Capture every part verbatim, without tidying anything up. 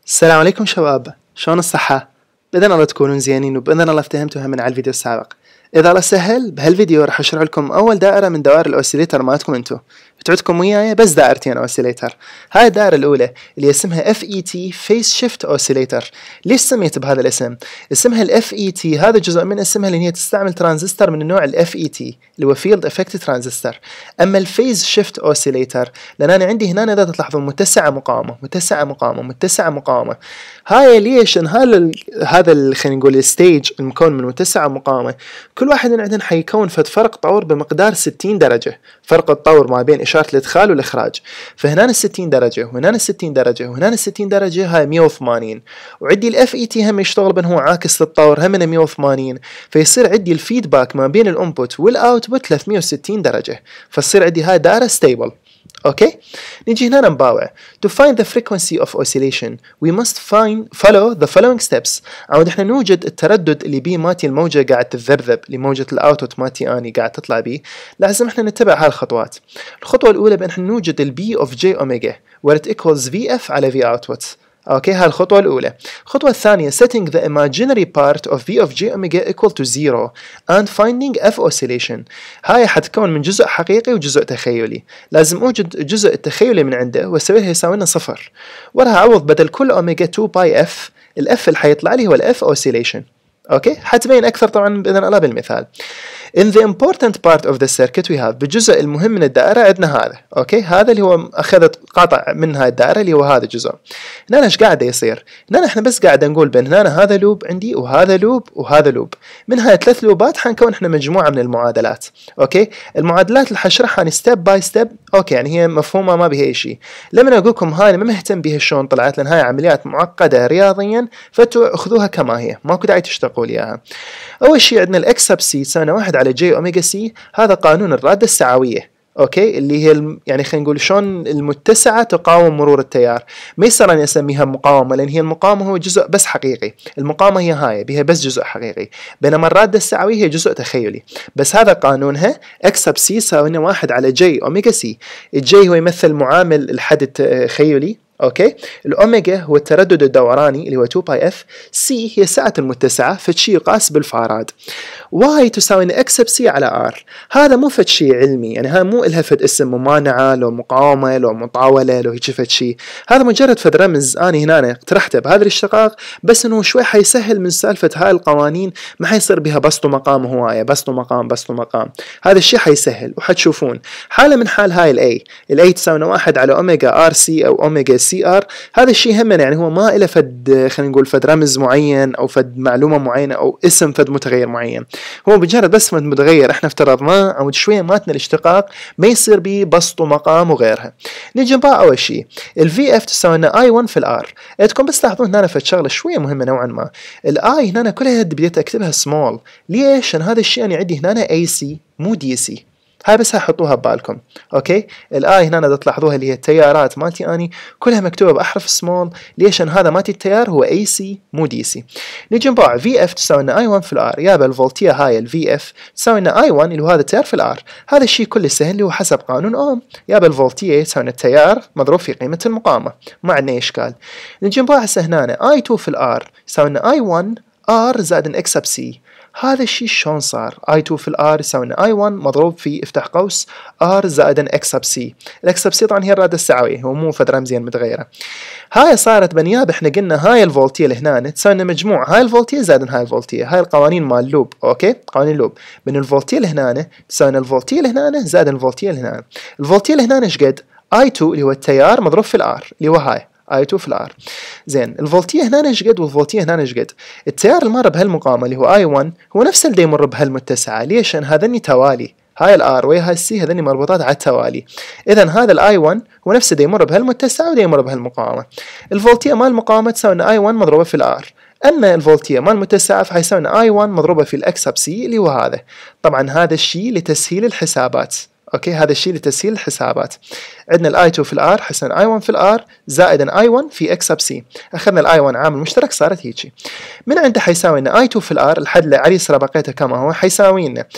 السلام عليكم شباب، شلون الصحة؟ بإذن الله تكونون زينين وبإذن الله افتهمتوا من على الفيديو السابق. إذا الله سهل بهالفيديو راح أشرح لكم أول دائرة من دوائر الأوسيليتر مالتكم انتو. بتعودكم وياي بس دائرتين أوسيليتر. هاي الدائرة الأولى اللي اسمها إف إي تي Phase Shift Oscillator. ليش سميت بهذا الاسم؟ اسمها ال إف إي تي هذا جزء من اسمها لأن هي تستعمل ترانزستور من النوع ال إف إي تي اللي هو Field Effect Transistor. أما ال Phase Shift Oscillator لأن أنا عندي هنا إذا تلاحظون متسعة مقاومة متسعة مقاومة متسعة مقاومة. هاي ليش؟ إن هذا هذا خلينا نقول الستيج المكون من متسعة مقاومة كل واحد من عندنا حيكون فد فرق طور بمقدار ستين درجة. فرق الطور ما بين إشارة الإدخال والإخراج. فهنا ستين درجة وهنا ستين درجة وهنا ستين درجة هاي مية وثمانين. وعندي ال إف إي تي هم يشتغل بأنه هو عاكس للطور هم مية وثمانين. فيصير عندي الفيدباك ما بين الانبوت والاوتبوت ثلاثمية وستين درجة. فتصير عندي هاي دائرة ستيبل. اوكي نيجي هنا نباوع. To find the frequency of oscillation we must find follow the following steps. عود احنا نوجد التردد اللي بيه ماتي الموجة قاعد تتذبذب اللي موجة الاوتبوت ماتي اني قاعد تطلع بيه. لازم احنا نتبع هاي الخطوات. الخطوة الأولى بأن احنا نوجد ال B of J omega where it equals V F على V output. اوكي هاي الخطوة الأولى. الخطوة الثانية setting the imaginary part of V of J omega equal to zero and finding F oscillation. هاي حتكون من جزء حقيقي وجزء تخيلي. لازم أوجد الجزء التخيلي من عنده وأسويها يساوي لنا صفر. وراها أعوض بدل كل أوميجا تو باي إف الإف اللي حيطلع لي هو الإف oscillation. اوكي حتبين أكثر طبعا بإذن الله بالمثال. In the important part of the circuit we have بالجزء المهم من الدائرة عندنا هذا. اوكي هذا اللي هو أخذت قاطع من هاي الدائرة اللي هو هذا الجزء. هنا ايش قاعد يصير؟ هنا احنا بس قاعد نقول بين هنا هذا لوب عندي وهذا لوب وهذا لوب. من هاي ثلاث لوبات حنكون احنا مجموعة من المعادلات. اوكي المعادلات اللي حشرحها يعني ستيب باي ستيب. اوكي يعني هي مفهومة ما بها شيء. لما اقول لكم هاي ما مهتم بها شلون طلعت لان هاي عمليات معقدة رياضيا فتو اخذوها كما هي ماكو داعي تشتقوا لي اياها. اول شيء عندنا الاكس سب سي تساوي واحد على جي اوميجا سي. هذا قانون الرادة السعوية. اوكي اللي هي الم... يعني خلينا نقول شلون المتسعة تقاوم مرور التيار. ما يصير اني اسميها مقاومة لان هي المقاومة هو جزء بس حقيقي. المقاومة هي هاي بها بس جزء حقيقي. بينما الرادة السعوية هي جزء تخيلي. بس هذا قانونها اكس سب سي يساوي واحد على جي اوميجا سي. الجي هو يمثل معامل الحد التخيلي. اوكي الاوميجا هو التردد الدوراني اللي هو تو باي اف. سي هي سعة المتسعة فشي يقاس بالفاراد. واي تساوي اكس سب سي على ار. هذا مو فد شيء علمي يعني هذا مو الها فد اسم ممانعة لو مقاومة لو مطاولة لو هيك فد شيء. هذا مجرد فد رمز اني هنا اقترحته بهذا الاشتقاق بس انه شوي حيسهل من سالفة هاي القوانين ما حيصير بها بسط ومقام هواية بسط ومقام بسط ومقام. هذا الشيء حيسهل وحتشوفون حالة من حال هاي الاي. الاي تساوي واحد على اوميجا ار سي او اوميجا سي ار. هذا الشيء همنا يعني هو ما له فد خلينا نقول فد رمز معين او فد معلومة معينة او اسم فد متغير معين. هو مجرد بس متغير احنا افترضناه او شويه ماتنا الاشتقاق ما يصير به بسط ومقام وغيرها. نيجي نباع اول شيء الفي اف تساوي لنا اي واحد في الار. ادكم بس تلاحظون هنا فد شغله شويه مهمه نوعا ما. الاي هنا كلها بديت اكتبها سمول. ليش؟ انا هذا الشيء انا عندي هنا اي سي مو دي سي. هاي بس هحطوها ببالكم. اوكي الاي هنا اذا تلاحظوها اللي هي التيارات مالتي اني كلها مكتوبه باحرف سمول. ليش؟ ان هذا مالتي التيار هو اي سي مو دي سي. نيجي نباع في اف تساوي لنا اي واحد في الار. يابا الفولتيه هاي الفي اف تساوي لنا اي واحد اللي هو هذا التيار في الار. هذا الشيء كله سهل اللي هو حسب قانون اوم. يابا الفولتيه تساوي لنا التيار مضروب في قيمه المقاومه ما عندنا اشكال. نيجي نباع هسه هنا اي اثنين في الار يساوي لنا اي واحد ار زائد اكس سب سي. هذا الشيء شلون صار؟ اي اثنين في الار يساوي لنا اي واحد مضروب في افتح قوس ار زائد اكس سب سي. الاكس سب سي طبعا هي الرادة السعوية هو مو فد رمزيا متغيرة. هاي صارت بنياب احنا قلنا هاي الفولتية اللي هنا تساوي لنا مجموع هاي الفولتية زائد هاي الفولتية. هاي القوانين مال اللوب. اوكي قوانين اللوب من الفولتية اللي هنا تساوي لنا الفولتية اللي هنا زائد الفولتية اللي هنا. الفولتية اللي هنا ايش قد؟ اي اثنين اللي هو التيار مضروب في الار اللي هو هاي اي اثنين في الار. زين الفولتيه هنا ايش قد والفولتيه هنا ايش قد؟ التيار اللي مر بهالمقاومه اللي هو اي واحد هو نفس اللي يمر بهالمتسعه. ليش؟ ان هذني توالي. هاي الار ويا هاي السي هذني مربوطات على التوالي. اذا هذا الاي واحد هو نفس اللي يمر بهالمتسعه وده يمر بهالمقاومه. الفولتيه مال المقاومه تساوي اي واحد مضروبه في الار. اما الفولتيه مال المتسعه فحيساوي اي واحد مضروبه في الاكس سب سي اللي هو هذا. طبعا هذا الشيء لتسهيل الحسابات. اوكي هذا الشيء لتسهيل الحسابات. عندنا الاي اثنين في الار حسن اي واحد في الار زائد اي واحد في اكس سب سي. اخذنا الاي واحد عامل مشترك صارت هيجي. من عنده حيساوي لنا اي اثنين في الار الحد اللي على اليسار بقيته كما هو حيساوي لنا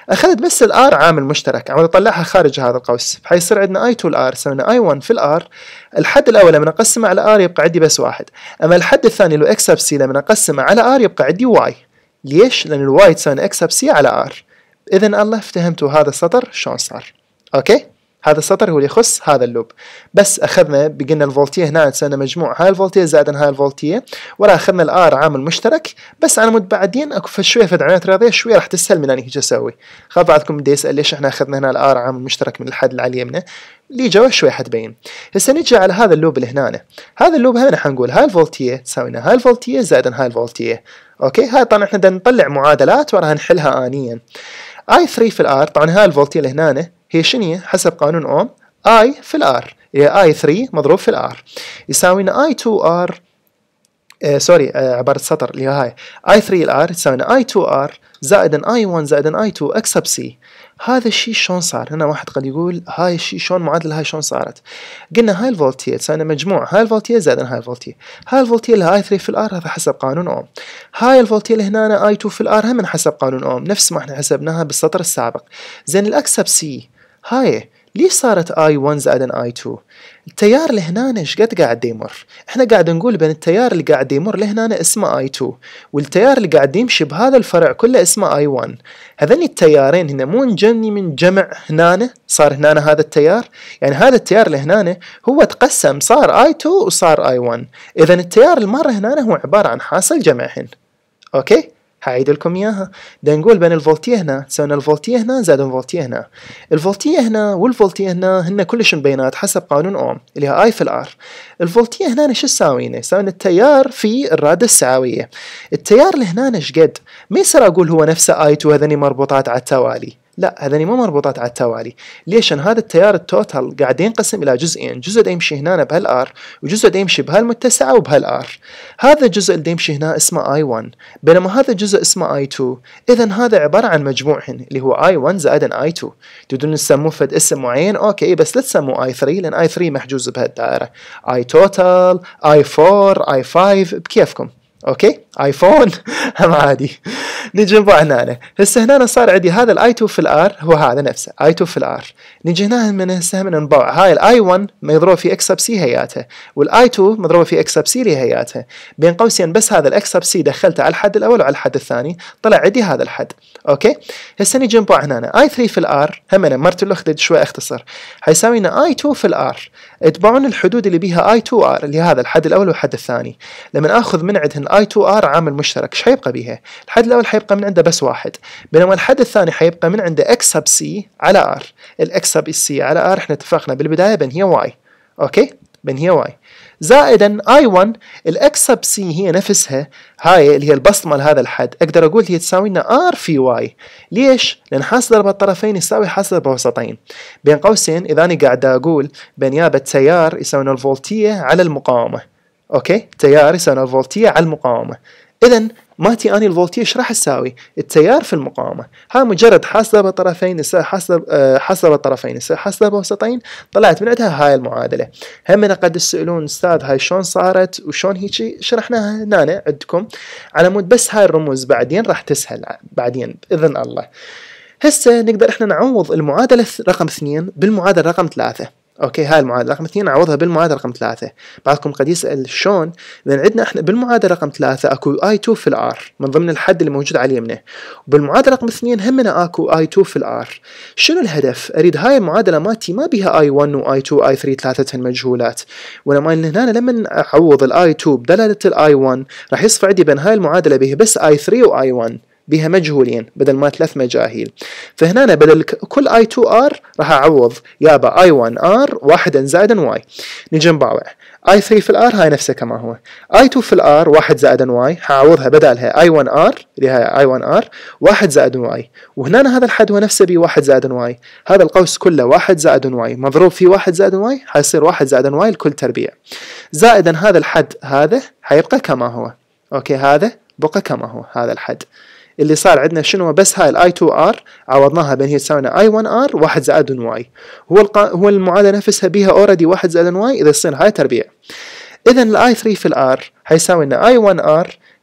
اخذت بس الار عامل مشترك، عم اطلعها خارج هذا القوس، حيصير عندنا اي تو الار سوينا اي واحد في الار. الحد الاول لما اقسمه على ار يبقى عندي بس واحد، اما الحد الثاني اللي هو اكس سب سي لما اقسمه على ار يبقى عندي واي. ليش؟ لان الواي تساوي اكس سب سي على ار. اذا الله افتهمتوا هذا السطر شلون صار. اوكي، هذا السطر هو اللي يخص هذا اللوب. بس اخذنا بقلنا الفولتيه هنا تساوي مجموع هاي الفولتيه زائدا هاي الفولتيه، ولا اخذنا الار عامل مشترك. بس على مود بعدين اكو شويه في عمليات رياضيه شويه راح تسهل من اني هيك اسوي. خاف بعضكم بده يسال ليش احنا اخذنا هنا الار عامل مشترك من الحد اللي على اليمنى. اللي جوا شوي حتبين. هسه نجي على هذا اللوب اللي هنا. هذا اللوب هنا حنقول هاي الفولتيه تساوي هاي الفولتيه زائدا هاي الفولتيه. اوكي، هاي طبعا احنا بدنا نطلع معادلات وراها نحلها انيا. اي ثلاثة في الار، طبعا هاي الفولتيه اللي هنا هي شنو حسب قانون اوم؟ I في الار، هي اي ثلاثة مضروب في الار يساوينا اي تو ار، آه سوري آه عبارة سطر اللي هي هاي اي ثلاثة الار تساوينا اي تو ار زائدا اي واحد زائدا اي تو اكس سب سي. هذا الشيء شلون صار؟ هنا واحد قد يقول هاي الشيء شلون معادلة هاي شلون صارت؟ قلنا هاي الفولتيه تساوينا مجموع هاي الفولتيه زائدا هاي الفولتيه. هاي الفولتيه اللي اي ثلاثة في الار هذا حسب قانون اوم. هاي الفولتيه اللي هنا اي اثنين في الار هم حسب قانون اوم نفس ما احنا حسبناها بالسطر السابق. زين الاكس سب سي هاي ليش صارت اي واحد زائدا اي اثنين؟ التيار اللي هنا ايش قد قاعد يمر؟ احنا قاعد نقول بين التيار اللي قاعد يمر لهنا اسمه اي اثنين، والتيار اللي قاعد يمشي بهذا الفرع كله اسمه اي واحد. هذين التيارين هنا مو نجني من جمع هنا، صار هنا هذا التيار، يعني هذا التيار اللي هنا هو تقسم صار اي اثنين وصار اي واحد. اذا التيار المره هنا هو عباره عن حاصل جمعهن. اوكي، هعيد لكم اياها. بدنا نقول بين الفولتيه هنا تساوي الفولتيه هنا زائد الفولتيه هنا. الفولتيه هنا والفولتيه هنا هن كلشن بينات حسب قانون اوم اللي هي اي في الار. الفولتيه هنا شو تساوينا؟ يساوينا التيار في الراده السعويه. التيار اللي هنا ايش قد؟ ما يصير اقول هو نفسه اي اثنين هذني مربوطات على التوالي. لا، هذني مو مربوطات على التوالي. ليش؟ ان هذا التيار التوتال قاعد ينقسم الى جزئين، جزء دا يمشي هنا بهالار وجزء دا يمشي بهالمتسعه وبهالار. هذا الجزء اللي يمشي هنا اسمه اي واحد، بينما هذا الجزء اسمه اي اثنين. اذا هذا عباره عن مجموعهن اللي هو اي واحد زائدا اي اثنين. تريدون تسموه فد اسم معين اوكي، بس لا تسموه اي ثلاثة لان اي ثلاثة محجوز بهالدائره. اي توتال، اي أربعة، اي خمسة بكيفكم. اوكي، ايفون هم عادي. نجي نبع هنا. هسه هنا صار عندي هذا الاي اثنين في الار هو هذا نفسه اي اثنين في الار. نجي هنا من هسه من نبع هاي الاي واحد مضروبه في اكس سب سي هياتها، والاي اثنين مضروبه في اكس سب سي هياتها. بين قوسين بس هذا الاكس سب سي دخلته على الحد الاول وعلى الحد الثاني طلع عندي هذا الحد. اوكي، هسه نجي نبع هنا اي ثلاثة في الار هم انا مرت له شوي اختصر حيساوينا اي اثنين في الار. اتبعون الحدود اللي بيها اي اثنين ار اللي هذا الحد الاول والحد الثاني. لما اخذ من عندهن اي اثنين ار عامل مشترك ايش حيبقى بيها؟ الحد الاول حيبقى من عنده بس واحد، بينما الحد الثاني حيبقى من عنده اكس سب سي على ار. الاكس سب سي على ار احنا اتفقنا بالبدايه بين هي واي. اوكي، بين هي واي زائدا اي واحد. الاكس سب سي هي نفسها هاي اللي هي البسط مال هذا الحد، اقدر اقول هي تساوي لنا ار في واي. ليش؟ لان حاصل ضرب الطرفين يساوي حاصل ضرب وسطين. بين قوسين اذا انا قاعد اقول بين يابا التيار يساوي الفولتيه على المقاومه. اوكي، تيار يساوي الفولتيه على المقاومه. اذا ماتي اني الفولتيه ايش راح تساوي؟ التيار في المقاومه. هاي مجرد حاصله بالطرفين يصير حاصله أه حاصله بالطرفين يصير حاصله بوسطين، طلعت من عندها هاي المعادله. هم قد تسالون استاذ هاي شلون صارت وشلون هيك؟ شرحناها هنا عندكم على مود بس هاي الرموز بعدين راح تسهل بعدين باذن الله. هسه نقدر احنا نعوض المعادله رقم اثنين بالمعادله رقم ثلاثة. اوكي، هاي المعادله رقم اثنين نعوضها بالمعادله رقم ثلاثة. بعضكم قد يسال شلون؟ لان عندنا احنا بالمعادله رقم ثلاثة اكو اي اثنين في الار من ضمن الحد اللي موجود على اليمنى، وبالمعادله رقم اثنين همنا اكو اي اثنين في الار. شنو الهدف؟ اريد هاي المعادله مالتي ما بيها اي واحد واي اثنين اي ثلاثة ثلاثتهن مجهولات، ولما هنا لما اعوض الاي اثنين بدلاله الاي واحد راح يصفى عندي بين هاي المعادله بيها بس اي ثلاثة واي واحد بها مجهولين بدل ما ثلاث مجاهيل. فهنا بدل كل اي اثنين ار راح اعوض يابا اي واحد ار واحدا زائدا واي. نجي نباوع اي ثلاثة في الار هاي نفسها كما هو، اي اثنين في الار واحد زائدا واي حاعوضها بدالها اي واحد ار اللي هي اي واحد ار واحد زائد واي، وهنا هذا الحد هو نفسه بي واحد زائد واي. هذا القوس كله واحد زائد واي مضروب في واحد زائد واي حيصير واحد زائد واي الكل تربيع، زائدا هذا الحد هذا حيبقى كما هو. اوكي، هذا بقى كما هو. هذا الحد اللي صار عندنا شنو؟ بس هاي الاي اثنين ار عوضناها بين هي تساوي اي واحد ار واحد زائد واي، هو القا... هو المعادله نفسها بيها اوريدي واحد زائد واي، اذا تصير هاي تربيع. اذا الاي ثلاثة في الار حيساوي لنا اي واحد ار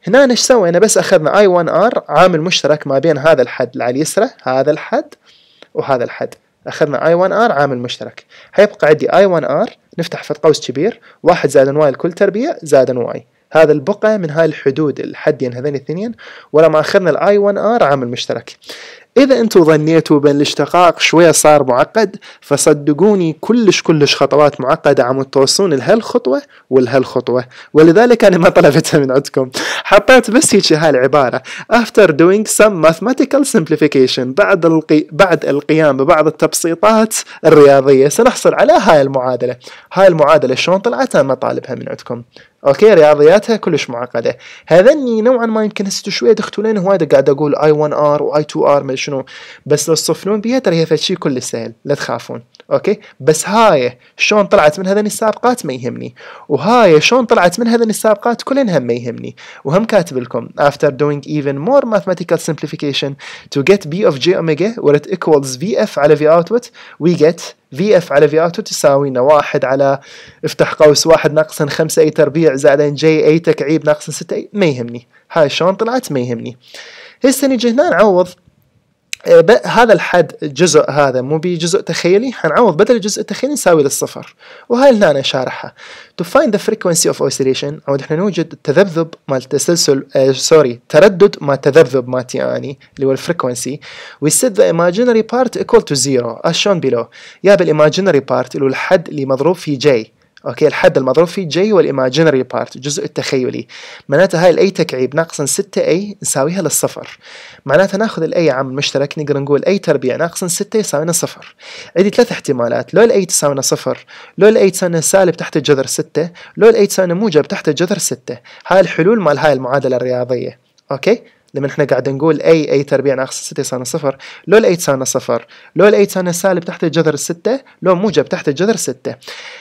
هنا ايش سوينا؟ بس اخذنا اي واحد ار عامل مشترك ما بين هذا الحد اللي على اليسرى، هذا الحد وهذا الحد، اخذنا اي واحد ار عامل مشترك، حيبقى عندي اي واحد ار نفتح في قوس كبير واحد زائد واي الكل تربيع زائد واي، هذا البقى من هاي الحدود الحدين هذين الاثنين، ولما اخذنا الاي واحد ار عامل مشترك. إذا أنتم ظنيتوا بأن الاشتقاق شوية صار معقد، فصدقوني كلش كلش خطوات معقدة عم توصلون لهالخطوة ولهالخطوة، ولذلك أنا ما طلبتها من عندكم، حطيت بس هيك هاي العبارة after doing some mathematical simplification، بعد القي... بعد القيام ببعض التبسيطات الرياضية سنحصل على هاي المعادلة. هاي المعادلة شلون طلعت أنا ما طالبها من عندكم، اوكي رياضياتها كلش معقده. هذني نوعا ما يمكن هسه شويه دختولين هوايه قاعد اقول اي واحد ار واي اثنين ار ما شنو، بس لو تصفنون بيها ترى هي فشي كل سهل لا تخافون. اوكي بس هاي شلون طلعت من هذين السابقات ما يهمني، وهاي شلون طلعت من هذين السابقات كلن هم ما يهمني. وهم كاتب لكم after doing even more mathematical simplification to get b of j omega where it equals vf على v output we get vf على v output تساوي لنا واحد على افتح قوس واحد ناقصا خمسة اي تربيع زائد جي اي تكعيب ناقصا ستة اي، ما يهمني هاي شلون طلعت ما يهمني. هسه نجي هنا نعوض هذا الحد الجزء هذا مو بجزء تخيلي، حنعوض بدل الجزء التخيلي نساوي للصفر، وهاي اللي انا شارحها. to find the frequency of oscillation عود احنا نوجد التذبذب مال التسلسل آه سوري تردد مال تذبذب مالتي اني اللي هو الفريكونسي، we set the imaginary part equal to zero as shown below. يا بالايماجينري بارت اللي هو الحد اللي مضروب فيه جي، اوكي الحد المضروب فيه جي هو الايماجينري بارت الجزء التخيلي، معناتها هاي الاي تكعيب ناقصا ستة اي نساويها للصفر، معناتها ناخذ الاي عامل مشترك نقدر نقول اي تربيع ناقصا ستة يساوينا صفر. عندي ثلاث احتمالات، لو الاي تساوينا صفر، لو الاي تساوينا سالب تحت الجذر ستة، لو الاي تساوينا موجب تحت الجذر ستة. هاي الحلول مال هاي المعادله الرياضيه. اوكي لما احنا قاعد نقول اي اي تربيع ناقص ستة يساوي صفر، لو الاي تساوي صفر، لو الاي تساوي سالب تحت الجذر ستة، لو موجب تحت الجذر ستة.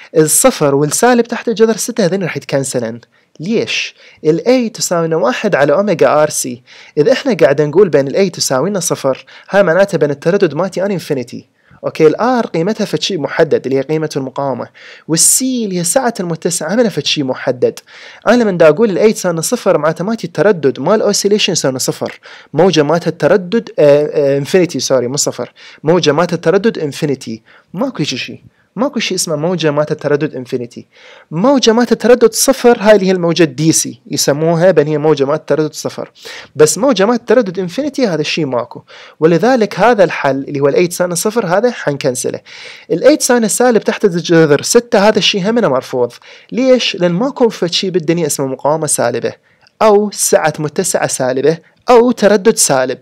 الصفر والسالب تحت الجذر ستة هذين راح يتكنسلن. ليش؟ الاي تساوي واحد على اوميجا ار سي، اذا احنا قاعد نقول بين الاي تساوي لنا صفر، هاي معناتها بين التردد مالتي ان انفينيتي. اوكي الار قيمتها فشي محدد اللي هي قيمه المقاومه، والسي اللي هي سعه المتسع همنا فشي محدد. انا لما دا اقول الاي تساوي صفر معناتها مالتي التردد مال اوسيليشن يساوي صفر، موجه مالتها التردد انفينيتي سوري مو صفر، موجه مالتها التردد انفينيتي، ماكو شيء ماكو شيء اسمه موجة مالت التردد انفينيتي. موجة مالت التردد صفر هاي اللي هي الموجة دي سي يسموها بان هي موجة مالت التردد صفر، بس موجة مالت التردد انفينيتي هذا الشيء ماكو، ولذلك هذا الحل اللي هو الاي تساوي صفر هذا حنكنسله. الاي تساوي سالب تحت الجذر ستة هذا الشيء همنا مرفوض. ليش؟ لان ماكو شيء بالدنيا اسمه مقاومة سالبة او سعة متسعة سالبة او تردد سالب،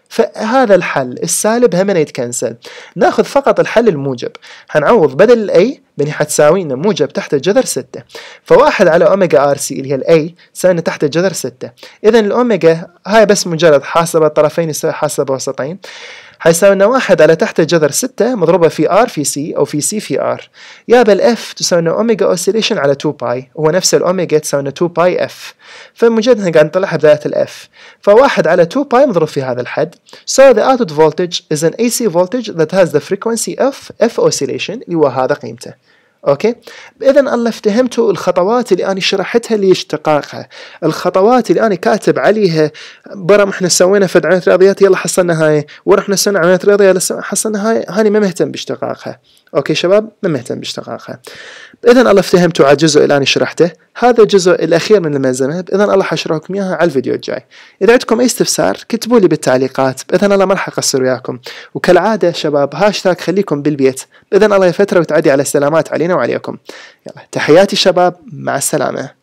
فهذا الحل السالب همنا يتكنسل. ناخذ فقط الحل الموجب، حنعوض بدل الاي بني حتساوي لنا موجب تحت الجذر ستة، فواحد على اوميجا ار سي اللي هي الاي تساوي تحت الجذر ستة. اذا الاوميجا هاي بس مجرد حاسبة الطرفين يساوي حاسبة وسطين، حيساوي لنا واحد على تحت الجذر ستة مضروبة في ار في سي او في سي في ار، يا بالاف تساوي لنا اوميجا اوسيليشن على اثنين باي، هو نفس الاوميجا تساوي لنا اثنين باي اف، فمجرد قاعد نطلعها بداية الاف، فواحد على اثنين باي مضروب في هذا الحد. So the output voltage is an إيه سي voltage that has the frequency of F oscillation اللي هو هذا قيمته. اوكي اذا الله افتهمتوا الخطوات اللي انا شرحتها لاشتقاقها، الخطوات اللي انا كاتب عليها برا احنا سوينا فد عمليه رياضيات يلا حصلنا هاي، ورحنا سوينا عمليه رياضيه يلا حصلنا هاي، هاني ما مهتم باشتقاقها. اوكي شباب ما مهتم باشتقاقها. اذا الله افتهمتوا على الجزء اللي انا شرحته، هذا الجزء الاخير من الملزمه، باذن الله حشرحكم اياها على الفيديو الجاي. اذا عندكم اي استفسار كتبوا لي بالتعليقات، باذن الله ما راح اقصر وياكم، وكالعاده شباب هاشتاج خليكم بالبيت، باذن الله فتره وتعدي على السلامات علينا وعليكم. يلا تحياتي شباب، مع السلامه.